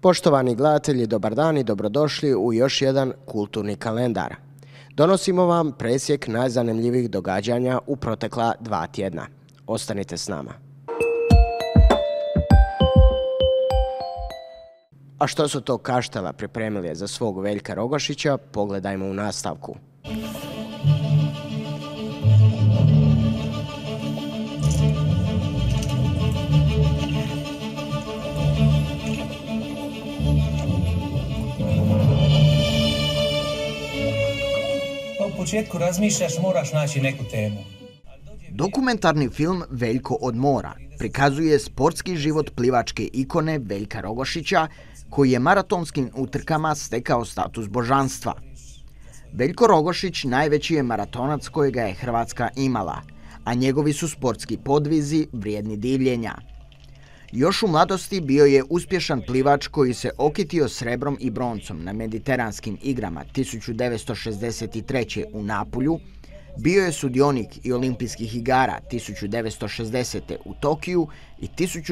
Poštovani gledatelji, dobar dan i dobrodošli u još jedan kulturni kalendar. Donosimo vam presjek najzanimljivijih događanja u protekla 2 tjedna. Ostanite s nama. A što su to Kaštela pripremili za svog Veljka Rogošića, pogledajmo u nastavku. U početku razmišljaš, moraš naći neku temu. Dokumentarni film Veljko od mora prikazuje sportski život plivačke ikone Veljka Rogošića, koji je maratonskim utrkama stekao status božanstva. Veljko Rogošić najveći je maratonac kojega je Hrvatska imala, a njegovi su sportski podvizi vrijedni divljenja. Još u mladosti bio je uspješan plivač koji se okitio srebrom i broncom na Mediteranskim igrama 1963. u Napulju, bio je sudionik i olimpijskih igara 1960. u Tokiju i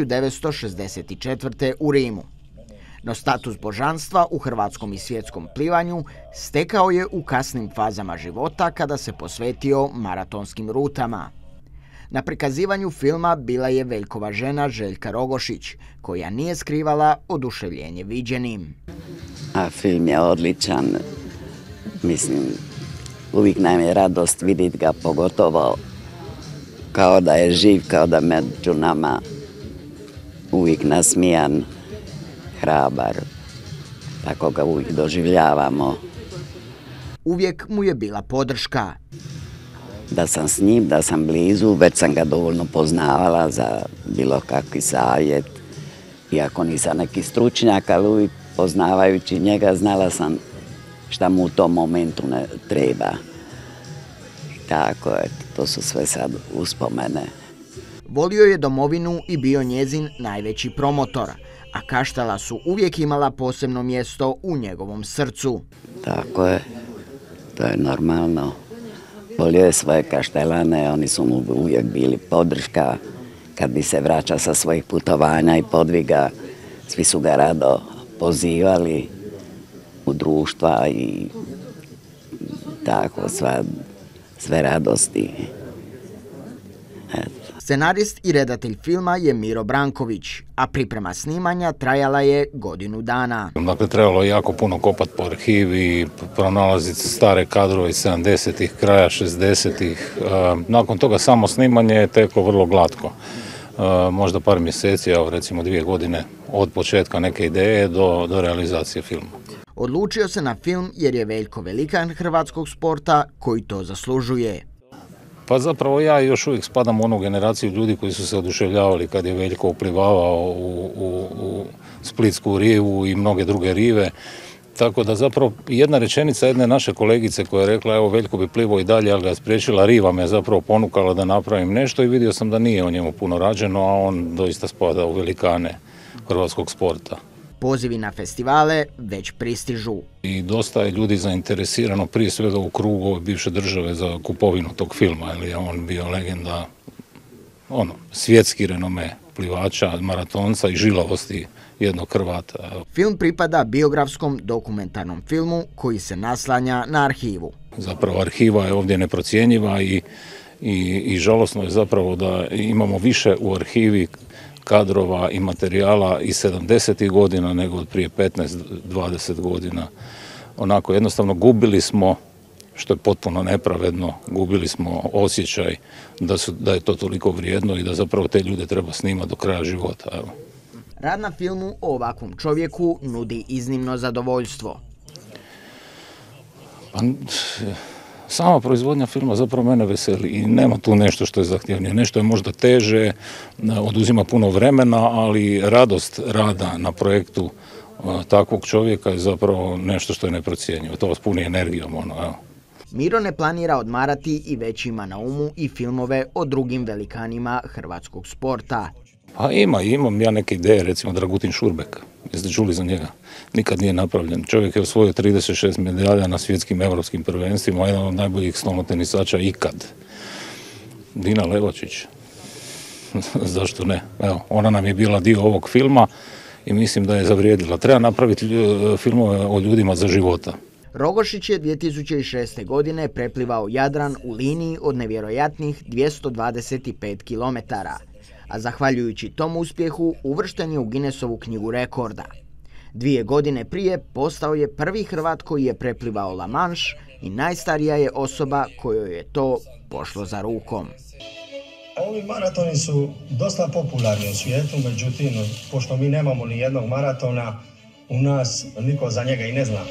1964. u Rimu. No status božanstva u hrvatskom i svjetskom plivanju stekao je u kasnim fazama života kada se posvetio maratonskim rutama. Na prikazivanju filma bila je Veljkova žena Željka Rogošić, koja nije skrivala oduševljenje viđenim. A film je odličan. Mislim, uvijek nam je radost vidjeti ga, pogotovo kao da je živ, kao da među nama, uvijek nasmijan, hrabar. Tako ga uvijek doživljavamo. Uvijek mu je bila podrška. Da sam s njim, da sam blizu, već sam ga dovoljno poznavala za bilo kakvi savjet. Iako nisam neki stručnjak, ali uvijek poznavajući njega znala sam šta mu u tom momentu ne treba. I tako, to su sve sad uspomene. Volio je domovinu i bio njezin najveći promotor, a Kaštela su uvijek imala posebno mjesto u njegovom srcu. Tako je, to je normalno. Volio je svoje Kaštelane, oni su mu uvijek bili podrška. Kad bi se vraćao sa svojih putovanja i podviga, svi su ga rado pozivali u društva i tako, sve radosti. Scenarist i redatelj filma je Miro Branković, a priprema snimanja trajala je godinu dana. Dakle, trebalo je jako puno kopati po arhivi, pronalaziti stare kadrove iz 70-ih, kraja 60-ih. Nakon toga samo snimanje je teklo vrlo glatko. Možda par mjeseci, evo recimo 2 godine od početka neke ideje do realizacije filma. Odlučio se na film jer je Veljko velikan hrvatskog sporta koji to zaslužuje. Pa zapravo ja još uvijek spadam u onu generaciju ljudi koji su se oduševljavali kad je Veljko uplivavao u Splitsku rivu i mnoge druge rive. Tako da zapravo jedna rečenica jedne naše kolegice koja je rekla evo Veljko bi plivao i dalje, ali ga je spriječila riva, me zapravo ponukala da napravim nešto i vidio sam da nije o njemu puno rađeno, a on doista spada u velikane hrvatskog sporta. Pozivi na festivale već pristižu. I dosta je ljudi zainteresirano prije svega u krugu ove bivše države za kupovinu tog filma, jer je on bio legenda, svjetski renome plivača, maratonca i žilavosti jednog Hrvata. Film pripada biografskom dokumentarnom filmu koji se naslanja na arhivu. Zapravo arhiva je ovdje neprocjenjiva i žalosno je zapravo da imamo više u arhivi kadrova i materijala iz 70. godina nego od prije 15-20 godina. Onako, jednostavno gubili smo, što je potpuno nepravedno, gubili smo osjećaj da je to toliko vrijedno i da zapravo te ljude treba snimati do kraja života. Evo. Rad na filmu o ovakvom čovjeku nudi iznimno zadovoljstvo. Sama proizvodnja filma zapravo mene veseli i nema tu nešto što je zahtjevnije. Nešto je možda teže, oduzima puno vremena, ali radost rada na projektu takvog čovjeka je zapravo nešto što je neprocjenjivo. To vas puni energijom. Evo. Miro ne planira odmarati i već ima na umu i filmove o drugim velikanima hrvatskog sporta. Pa imam ja neke ideje, recimo Dragutin Šurbek. Jeste čuli za njega? Nikad nije napravljen. Čovjek je osvojio 36 medalja na svjetskim europskim prvenstvima, jedan od najboljih stolnotenisača ikad. Dina Levačić. Zašto ne? Evo, ona nam je bila dio ovog filma i mislim da je zavrijedila. Treba napraviti filmove o ljudima za života. Rogošić je 2006. godine preplivao Jadran u liniji od nevjerojatnih 225 km, a zahvaljujući tom uspjehu uvršten je u Guinnessovu knjigu rekorda. 2 godine prije postao je prvi Hrvat koji je preplivao La Manche i najstarija je osoba kojoj je to pošlo za rukom. Ovi maratoni su dosta popularni u svijetu, međutim, pošto mi nemamo ni jednog maratona, u nas niko za njega i ne zna.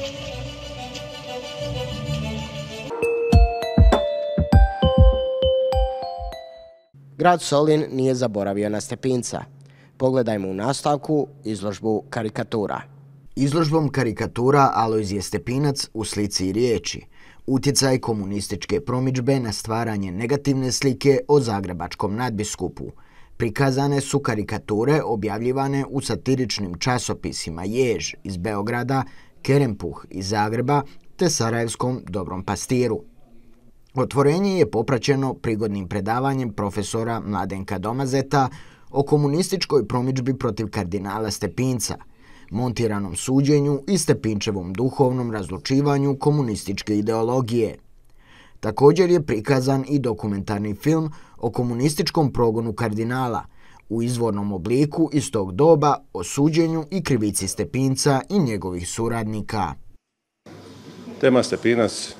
Grad Solin nije zaboravio na Stepinca. Pogledajmo u nastavku izložbu karikatura. Izložbom karikatura Alojzije Stepinac u slici i riječi. Utjecaj komunističke promidžbe na stvaranje negativne slike o zagrebačkom nadbiskupu. Prikazane su karikature objavljivane u satiričnim časopisima Jež iz Beograda, Kerempuh iz Zagreba te sarajevskom Dobrom pastiru. Otvorenje je popraćeno prigodnim predavanjem profesora Mladenka Domazeta o komunističkoj promidžbi protiv kardinala Stepinca, montiranom suđenju i Stepinčevom duhovnom razlučivanju komunističke ideologije. Također je prikazan i dokumentarni film o komunističkom progonu kardinala u izvornom obliku iz tog doba o suđenju i krivici Stepinca i njegovih suradnika. Tema Stepinac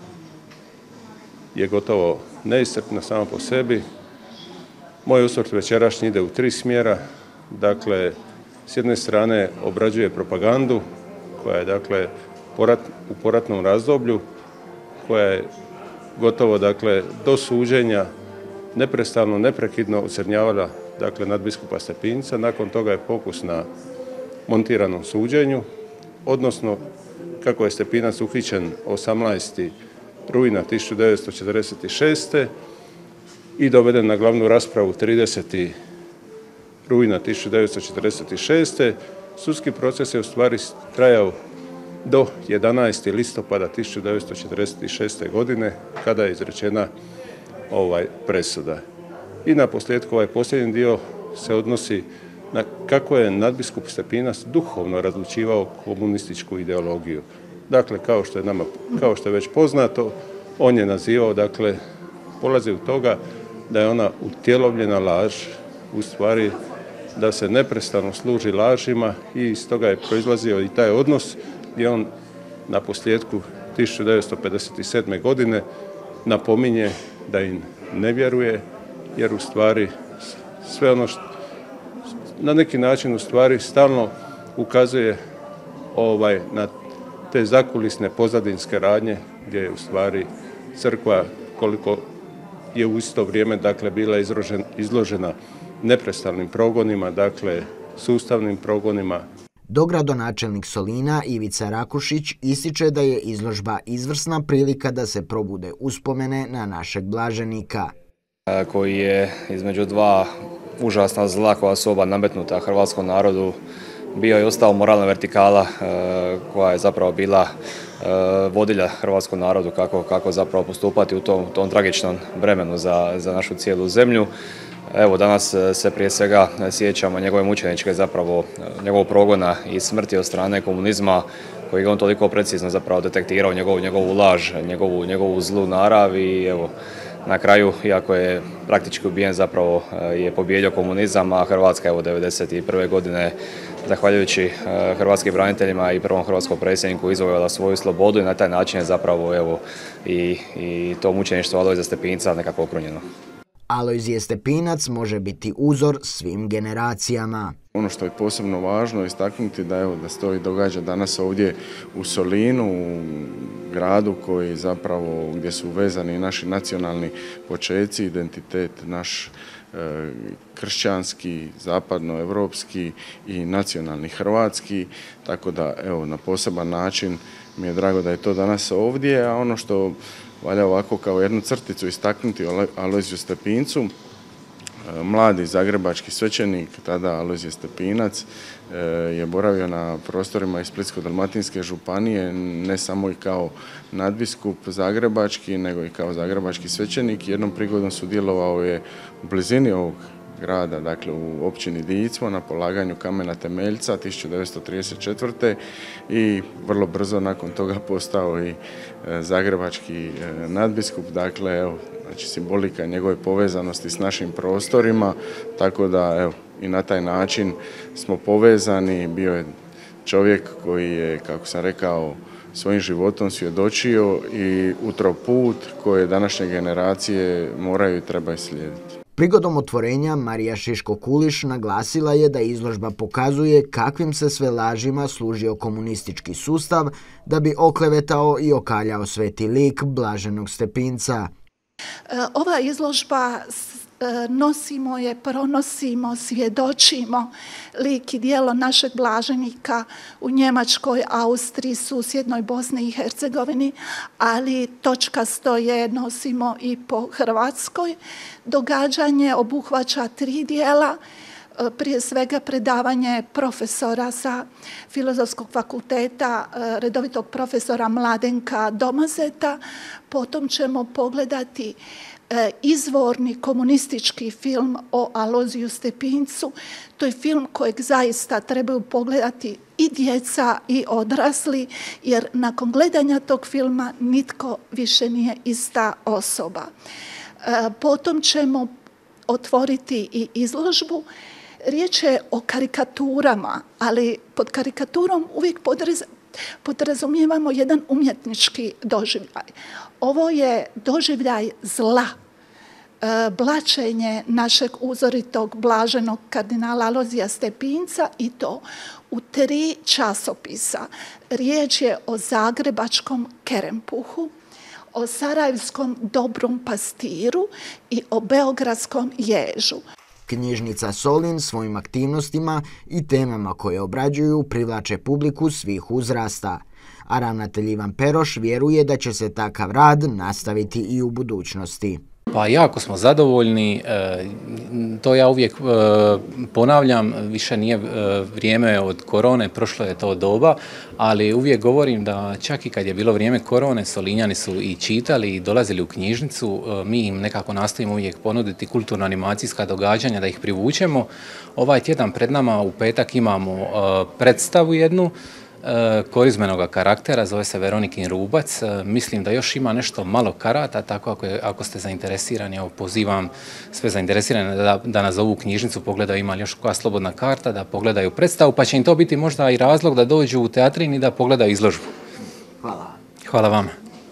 je gotovo neiscrpna sama po sebi. Moj osvrt večerašnji ide u 3 smjera. Dakle, s jedne strane obrađuje propagandu koja je dakle u poratnom razdoblju, koja je gotovo dakle do suđenja neprestano, neprekidno ocrnjavala dakle nadbiskupa Stepinca. Nakon toga je fokus na montiranom suđenju, odnosno kako je Stepinac uhićen 18. rujna 1946. i doveden na glavnu raspravu 30. rujna 1946. Sudski proces je u stvari trajao do 11. listopada 1946. godine kada je izrečena presuda. I na posljedku ovaj posljednji dio se odnosi na kako je nadbiskup Stepinac duhovno razlučivao komunističku ideologiju. Dakle, kao što je već poznato, on je nazivao, dakle, polazi od toga da je ona utjelovljena laž, u stvari da se neprestano služi lažima i iz toga je proizlazio i taj odnos gdje on na posljedku 1957. godine napominje da im ne vjeruje, jer u stvari sve ono što na neki način u stvari stalno ukazuje na te zakulisne pozadinske radnje gdje je u stvari crkva koliko je u isto vrijeme dakle bila izložena neprestanim progonima, dakle sustavnim progonima. Dogradonačelnik Solina Ivica Rakušić ističe da je izložba izvrsna prilika da se probude uspomene na našeg blaženika. Koji je između 2 užasna zla koja su oba nametnuta hrvatskom narodu bio i ostao moralna vertikala koja je zapravo bila vodilja hrvatskom narodu kako zapravo postupati u tom tragičnom vremenu za našu cijelu zemlju. Evo, danas se prije svega sjećamo njegove mučeničke zapravo, njegovog progona i smrti od strane komunizma koji je on toliko precizno zapravo detektirao njegovu laž, njegovu zlu narav i evo, na kraju, iako je praktički ubijen, zapravo je pobijedio komunizam, a Hrvatska je 1991. godine, zahvaljujući hrvatskim braniteljima i prvom hrvatskom predsjedniku, izvojala svoju slobodu i na taj način je zapravo evo, i to mučeništvo Alojzija Stepinca nekako okrunjeno. Alojzije Stepinac može biti uzor svim generacijama. Ono što je posebno važno istaknuti da se to i događa danas ovdje u Solinu, u gradu koji zapravo gdje su vezani naši nacionalni počeci, identitet naš kršćanski, zapadnoevropski i nacionalni hrvatski, tako da evo na poseban način mi je drago da je to danas ovdje, a ono što valja ovako kao jednu crticu istaknuti Alojziju Stepincu, mladi zagrebački svećenik, tada Alojzije Stepinac, je boravio na prostorima iz Splitsko-dalmatinske županije, ne samo i kao nadbiskup zagrebački, nego i kao zagrebački svećenik. Jednom prigodom sudjelovao je u blizini ovog grada, dakle u općini Dicmo na polaganju kamena temeljca 1934. i vrlo brzo nakon toga postao i zagrebački nadbiskup, dakle evo, znači simbolika njegove povezanosti s našim prostorima, tako da evo, i na taj način smo povezani. Bio je čovjek koji je, kako sam rekao, svojim životom svjedočio i utrao put koje današnje generacije moraju i trebaju slijediti. Prigodom otvorenja Marija Šiško-Kuliš naglasila je da izložba pokazuje kakvim se sve lažima služio komunistički sustav da bi oklevetao i okaljao sveti lik blaženog Stepinca. Ova izložba nosimo je, pronosimo, svjedočimo lik i djelo našeg blaženika u Njemačkoj, Austriji, susjednoj Bosni i Hercegovini, ali točkasto je nosimo i po Hrvatskoj. Događanje obuhvaća 3 dijela. Prije svega predavanje profesora sa Filozofskog fakulteta, redovitog profesora Mladenka Domazeta. Potom ćemo pogledati izvorni komunistički film o Alojziju Stepincu. To je film kojeg zaista trebaju pogledati i djeca i odrasli, jer nakon gledanja tog filma nitko više nije ista osoba. Potom ćemo otvoriti i izložbu. Riječ je o karikaturama, ali pod karikaturom uvijek podrazumijevamo jedan umjetnički doživljaj. Ovo je doživljaj zla, blaćenje našeg uzoritog blaženog kardinala Alojzija Stepinca, i to u 3 časopisa. Riječ je o zagrebačkom Kerempuhu, o sarajevskom Dobrom pastiru i o beogradskom Ježu. Knjižnica Solin svojim aktivnostima i temama koje obrađuju privlače publiku svih uzrasta, a ravnatelj Ivan Peroš vjeruje da će se takav rad nastaviti i u budućnosti. Pa jako smo zadovoljni, to ja uvijek ponavljam, više nije vrijeme od korone, prošlo je to doba, ali uvijek govorim da čak i kad je bilo vrijeme korone, Solinjani su i čitali i dolazili u knjižnicu, mi im nekako nastojimo uvijek ponuditi kulturno-animacijska događanja da ih privučemo. Ovaj tjedan pred nama u petak imamo predstavu jednu, korizmenoga karaktera, zove se Veronikin rubac. Mislim da još ima nešto malo karata, tako ako ste zainteresirani, evo pozivam sve zainteresirane da nas zovu u knjižnicu, pogledaju ima li još koja slobodna karta, da pogledaju predstavu, pa će im to biti možda i razlog da dođu u teatrin i da pogledaju izložbu. Hvala. Hvala vama.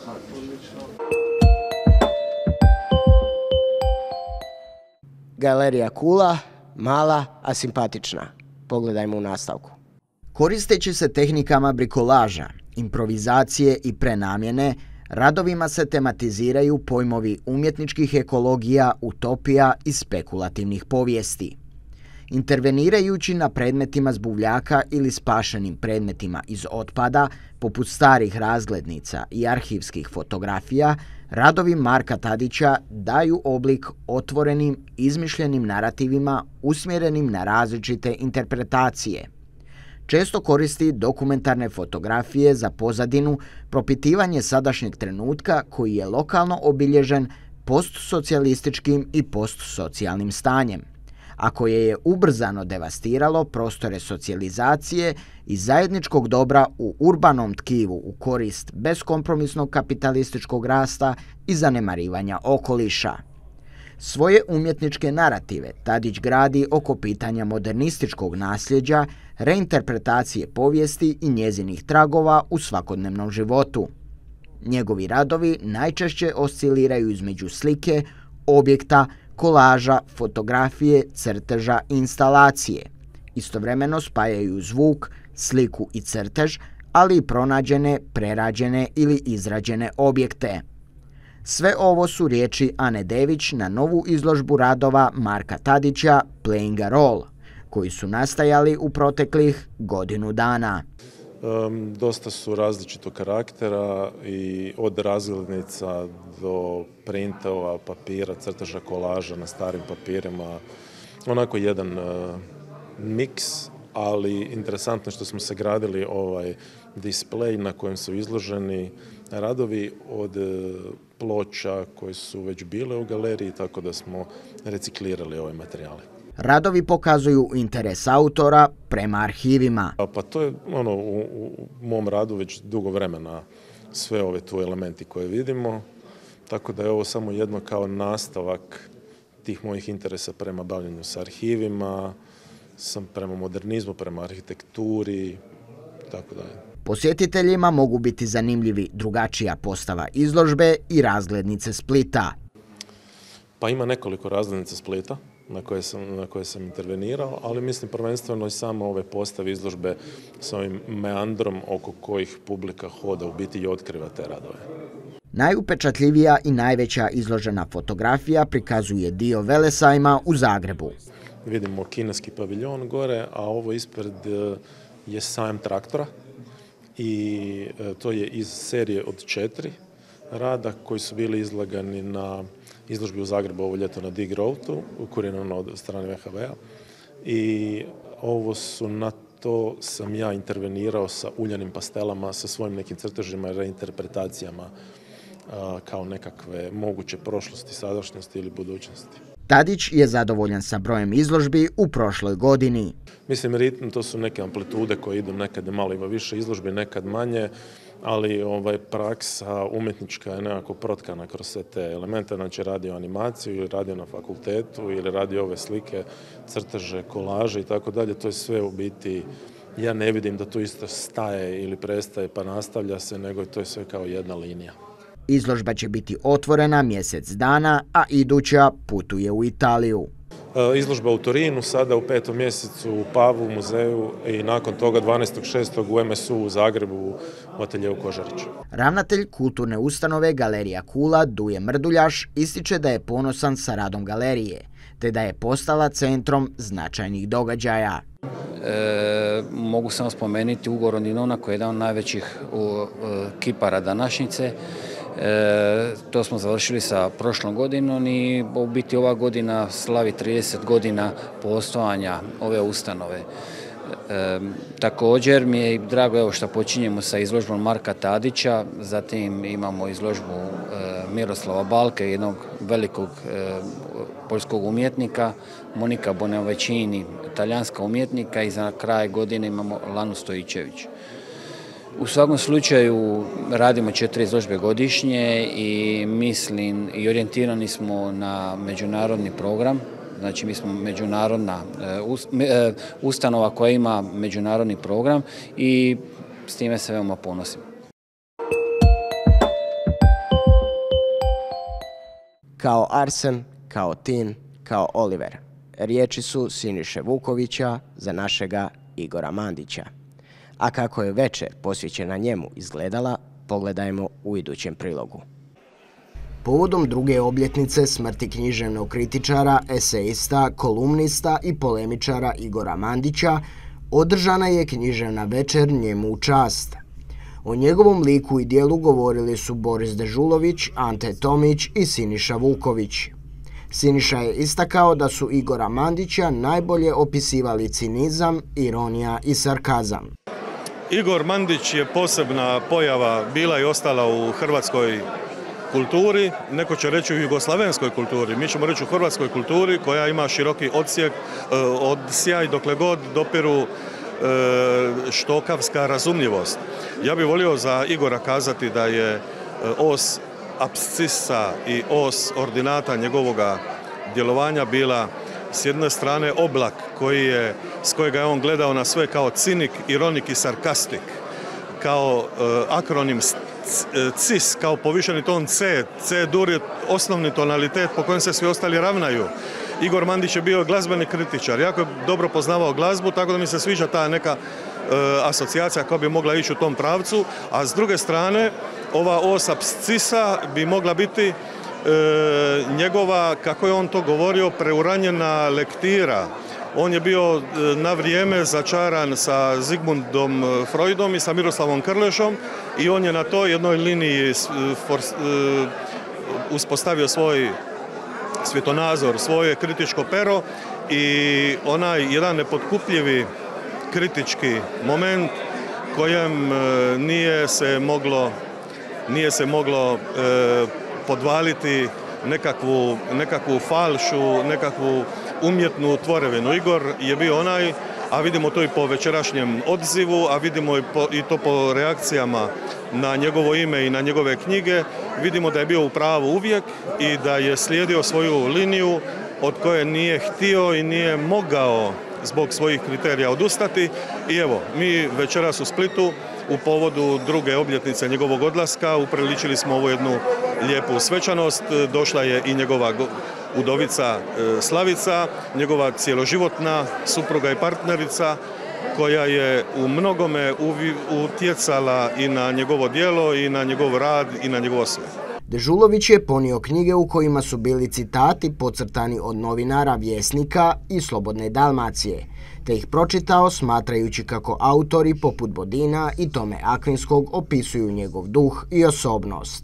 Galerija Kula, mala, a simpatična. Pogledajmo u nastavku. Koristeći se tehnikama brikolaža, improvizacije i prenamjene, radovima se tematiziraju pojmovi umjetničkih ekologija, utopija i spekulativnih povijesti. Intervenirajući na predmetima s buvljaka ili spašenim predmetima iz otpada, poput starih razglednica i arhivskih fotografija, radovi Marka Tadića daju oblik otvorenim, izmišljenim narativima usmjerenim na različite interpretacije. Često koristi dokumentarne fotografije za pozadinu, propitivanje sadašnjeg trenutka koji je lokalno obilježen postsocijalističkim i postsocijalnim stanjem, a koje je ubrzano devastiralo prostore socijalizacije i zajedničkog dobra u urbanom tkivu u korist beskompromisnog kapitalističkog rasta i zanemarivanja okoliša. Svoje umjetničke narative Tadić gradi oko pitanja modernističkog nasljeđa, reinterpretacije povijesti i njezinih tragova u svakodnevnom životu. Njegovi radovi najčešće osciliraju između slike, objekta, kolaža, fotografije, crteža i instalacije. Istovremeno spajaju zvuk, sliku i crtež, ali i pronađene, prerađene ili izrađene objekte. Sve ovo su riječi Ane Dević na novu izložbu radova Marka Tadića Playing a Role, koji su nastajali u proteklih godinu dana. Dosta su različitog karaktera i od razglednica do printova, papira, crteža, kolaža na starim papirima. Onako jedan miks, ali interesantno što smo sagradili ovaj display na kojem su izloženi radovi od ploča koje su već bile u galeriji, tako da smo reciklirali ove materijale. Radovi pokazuju interes autora prema arhivima. Pa to je u mom radu već dugo vremena, sve ove tu elementi koje vidimo, tako da je ovo samo jedno kao nastavak tih mojih interesa prema bavljenju sa arhivima, prema modernizmu, prema arhitekturi, tako dalje. Posjetiteljima mogu biti zanimljivi drugačija postava izložbe i razglednice Splita. Pa ima nekoliko razglednica Splita na koje sam intervenirao, ali mislim prvenstveno i samo ove postave izložbe sa ovim meandrom oko kojih publika hoda u biti i otkriva te radove. Najupečatljivija i najveća izložena fotografija prikazuje dio Velesajma u Zagrebu. Vidimo kineski paviljon gore, a ovo ispred je sajam traktora i to je iz serije od 4 rada koji su bili izlagani na izložbi u Zagrebu ovo ljeto na Dig Routu, kurirano od strane VHV-a. I ovo su, na to sam ja intervenirao sa uljanim pastelama, sa svojim nekim crtežima i reinterpretacijama kao nekakve moguće prošlosti, sadašnjosti ili budućnosti. Tadić je zadovoljan sa brojem izložbi u prošloj godini. Mislim, ritm, to su neke amplitude koje idu, nekad malo ima više izložbi, nekad manje, ali praksa umjetnička je nekako protkana kroz sve te elemente, znači radio animaciju ili radio na fakultetu ili radio ove slike, crteže, kolaže i tako dalje, to je sve u biti, ja ne vidim da to isto staje ili prestaje pa nastavlja se, nego to je sve kao jedna linija. Izložba će biti otvorena mjesec dana, a iduća putuje u Italiju. Izložba u Torinu, sada u 5. mjesecu u Pavu muzeju i nakon toga 12.6. u MSU u Zagrebu u ateljeu Kožarić. Ravnatelj kulturne ustanove Galerija Kula Duje Mrduljaš ističe da je ponosan sa radom galerije, te da je postala centrom značajnih događaja. Mogu samo spomenuti Ugo Rondinona koji je jedan od najvećih kipara današnjice. To smo završili sa prošlom godinom i u biti ova godina slavi 30 godina postojanja ove ustanove. Također mi je drago što počinjemo sa izložbom Marka Tadića, zatim imamo izložbu Miroslava Balke, jednog velikog poljskog umjetnika, Monika Bonavecini, talijanska umjetnika i za kraj godine imamo Lanu Stojičević. U svakom slučaju radimo 4 izložbe godišnje i mislim i orijentirani smo na međunarodni program. Znači mi smo međunarodna ustanova koja ima međunarodni program i s time se veoma ponosim. Kao Arsen, kao Tin, kao Oliver. Riječi su Siniše Vukovića za našega Igora Mandića. A kako je večer posvećena njemu izgledala, pogledajmo u idućem prilogu. Povodom 2. obljetnice smrti književnog kritičara, eseista, kolumnista i polemičara Igora Mandića, održana je književna večer njemu u čast. O njegovom liku i dijelu govorili su Boris Dežulović, Ante Tomić i Siniša Vuković. Siniša je istakao da su Igora Mandića najbolje opisivali cinizam, ironija i sarkazam. Igor Mandić je posebna pojava bila i ostala u hrvatskoj kulturi, neko će reći u jugoslavenskoj kulturi, mi ćemo reći u hrvatskoj kulturi koja ima široki odsjaj dokle god dopiru štokavska razumljivost. Ja bih volio za Igora kazati da je os apscisa i os ordinata njegovoga djelovanja bila s jedne strane oblak s kojega je on gledao na sve kao cinik, ironik i sarkastik, kao akronim CIS, kao povišeni ton C. C-dur je osnovni tonalitet po kojem se svi ostali ravnaju. Igor Mandić je bio glazbeni kritičar, jako je dobro poznavao glazbu, tako da mi se sviđa ta neka asocijacija koja bi mogla ići u tom pravcu, a s druge strane ova os apscisa bi mogla biti njegova, kako je on to govorio, preuranjena lektira. On je bio na vrijeme začaran sa Zigmundom Freudom i sa Miroslavom Krlešom i on je na toj jednoj liniji uspostavio svoj svjetonazor, svoje kritičko pero i onaj jedan nepotkupljivi kritički moment kojem nije se moglo podvaliti nekakvu falšu, nekakvu umjetnu tvorevinu. Igor je bio onaj, a vidimo to i po večerašnjem odzivu, a vidimo i to po reakcijama na njegovo ime i na njegove knjige, vidimo da je bio u pravu uvijek i da je slijedio svoju liniju od koje nije htio i nije mogao zbog svojih kriterija odustati. I evo, mi večeras u Splitu u povodu druge obljetnice njegovog odlaska upriličili smo ovu jednu lijepu svečanost. Došla je i njegova udovica Slavica, njegova cjeloživotna supruga i partnerica, koja je u mnogome utjecala i na njegovo djelo i na njegov rad i na njegovo sve. Dežulović je ponio knjige u kojima su bili citati podcrtani od novinara Vjesnika i Slobodne Dalmacije, te ih pročitao smatrajući kako autori poput Bodina i Tome Akvinskog opisuju njegov duh i osobnost.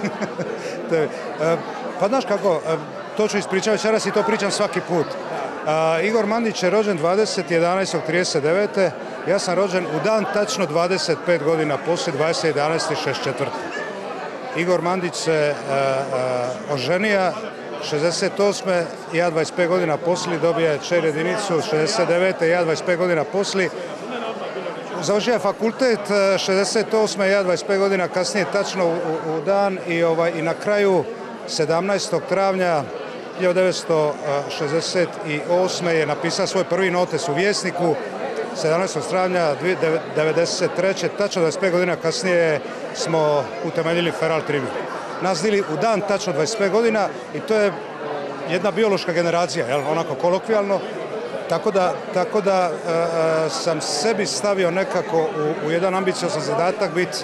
Pa znaš kako, to ću ispričati večeras i to pričam svaki put. Igor Mandić je rođen 20.11.39. Ja sam rođen u dan tačno 25 godina poslije 20.11.64. Igor Mandić se oženija 68. Ja 25 godina poslije dobije čer jedinicu 69. Ja 25 godina poslije. Završio fakultet 68. Ja 25 godina kasnije tačno u dan i na kraju 17. travnja 1968. je napisao svoj prvi notes u Vjesniku. 17. travnja 1993. tačno 25 godina kasnije smo utemeljili Feral Tribune. Nas dili u dan tačno 25 godina i to je jedna biološka generacija, onako kolokvijalno. Tako da sam sebi stavio nekako u jedan ambiciozan zadatak biti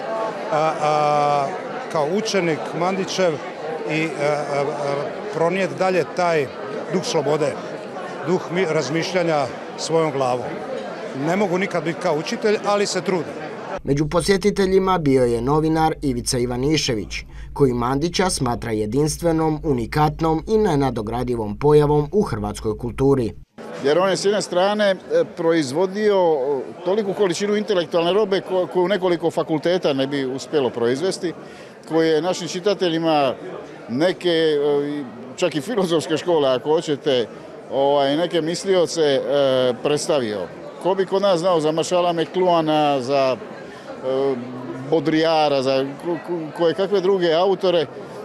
kao učenik Mandićev i pronijeti dalje taj duh slobode, duh razmišljanja svojom glavom. Ne mogu nikad biti kao učitelj, ali se trudim. Među posjetiteljima bio je novinar Ivica Ivanišević, koji Mandića smatra jedinstvenom, unikatnom i nenadogradivom pojavom u hrvatskoj kulturi. Jer on je s jedne strane proizvodio toliku količinu intelektualne robe koju nekoliko fakulteta ne bi uspjelo proizvesti, koje je našim čitateljima neke, čak i filozofske škole ako hoćete, neke mislioce predstavio. Ko bi kod nas znao za Maršala McLuhana, za Baudrillarda, za koje kakve druge autore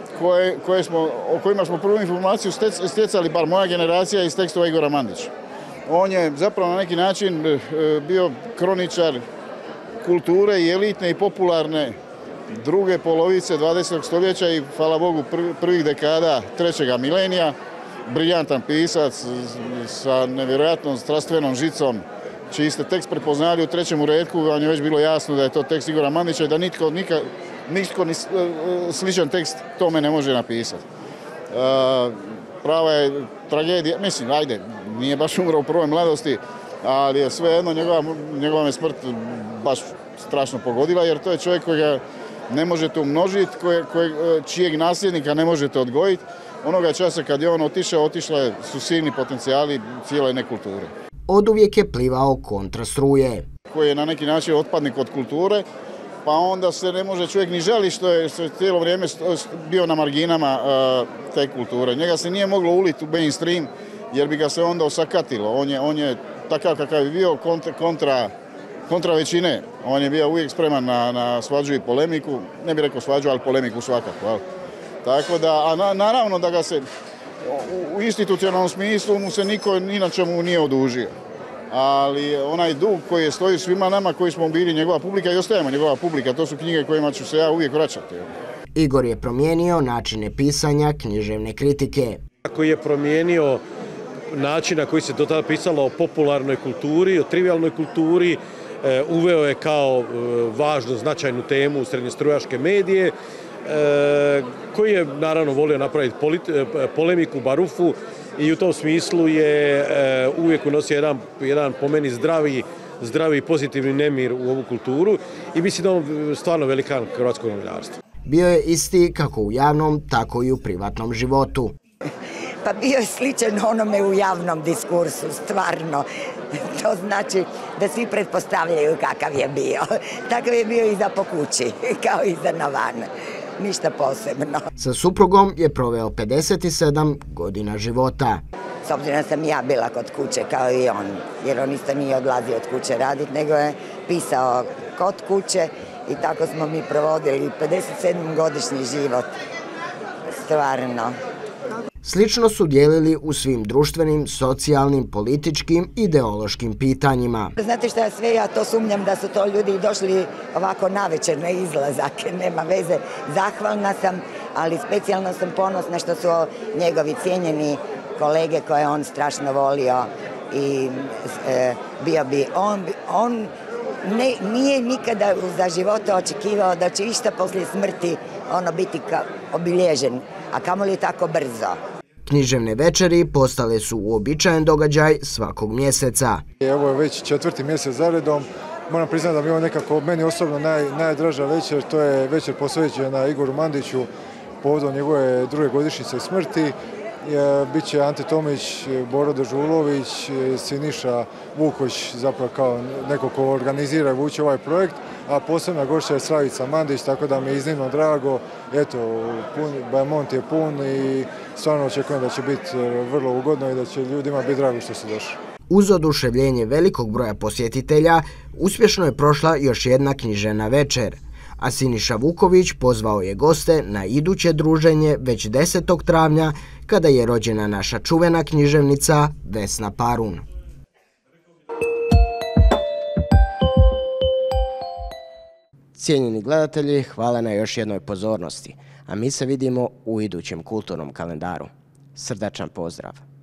o kojima smo prvu informaciju stjecali, bar moja generacija, iz tekstova Igora Mandića. On je zapravo na neki način bio kroničar kulture i elitne i popularne druge polovice 20. stoljeća i, hvala Bogu, prvih dekada trećega milenija. Briljantan pisac sa nevjerojatnom strastvenom žicom, čiji ste tekst prepoznali u trećem uretku, vam je već bilo jasno da je to tekst Igora Mandića i da nitko ni sličan tekst tome ne može napisati. Prava je tragedija, mislim, nije baš umro u prvoj mladosti, ali je svejedno njegova me smrt baš strašno pogodila, jer to je čovjek kojega ne možete umnožiti, čijeg nasljednika ne možete odgojiti. Onoga časa kad je on otišao su silni potencijali cijele nekulture. Oduvijek je plivao kontra struje. Koji je na neki način otpadnik od kulture, pa onda se ne može čovjek ni žali što je cijelo vrijeme bio na marginama te kulture. Njega se nije moglo uliti u mainstream jer bi ga se onda osakatilo. On je takav kakav je bio kontra većine. On je bio uvijek spreman na svađu i polemiku. Ne bih rekao svađu, ali polemiku svakako. Tako da, a naravno da ga se u institucionalnom smislu mu se niko ni na čemu nije odužio. Ali onaj dug koji je stoji svima nama koji smo bili njegova publika i ostajemo njegova publika, to su knjige kojima ću se ja uvijek vraćati. Igor je promijenio načine pisanja književne kritike. Koji je promijenio način na koji se do tada pisalo o popularnoj kulturi, o trivialnoj kulturi, uveo je kao važnu, značajnu temu u srednjestrujaške medije, koji je naravno volio napraviti polemiku, barufu i u tom smislu je uvijek unosio jedan po meni zdravi i pozitivni nemir u ovu kulturu i mislim da on stvarno velikan hrvatskog novinarstva. Bio je isti kako u javnom, tako i u privatnom životu. Pa bio je sličan onome u javnom diskursu, stvarno. To znači da svi pretpostavljaju kakav je bio. Takav je bio i za po kući, kao i za na van. Ništa posebno. Sa suprugom je proveo 57 godina života. s obzirom da sam ja bila kod kuće kao i on, jer on isto nije odlazio od kuće raditi, nego je pisao kod kuće i tako smo mi provodili 57-godišnji život, stvarno. Slično su dijelili u svim društvenim, socijalnim, političkim, ideološkim pitanjima. Znate šta, sve ja to sumnjam da su to ljudi došli ovako navečer na izlazak, nema veze. Zahvalna sam, ali specijalno sam ponosna što su njegovi cijenjeni kolege koje on strašno volio i bio bi on nije nikada za života očekivao da će išta poslije smrti biti obilježen, a kamoli tako brzo. Književne večeri postale su uobičajen događaj svakog mjeseca. Ovo je već 4. mjesec zaredom. Moram priznati da mi je ovo nekako meni osobno najdraža večer. To je večer posvećena Igoru Mandiću povodom njegove 2. godišnjice smrti. Biće Ante Tomić, Boro Dežulović, Siniša Vuković, zapravo kao neko ko organizira i vuče ovaj projekt, a posebna gošća je Slavica Mandić, tako da mi je iznimno drago. Eto, Bajamont je pun i stvarno očekujem da će biti vrlo ugodno i da će ljudima biti drago što su došli. Uz oduševljenje velikog broja posjetitelja, uspješno je prošla još jedna književna večer, a Siniša Vuković pozvao je goste na iduće druženje već 10. travnja, kada je rođena naša čuvena književnica Vesna Parun. Cijenjeni gledatelji, hvala na još jednoj pozornosti, a mi se vidimo u idućem kulturnom kalendaru. Srdačan pozdrav!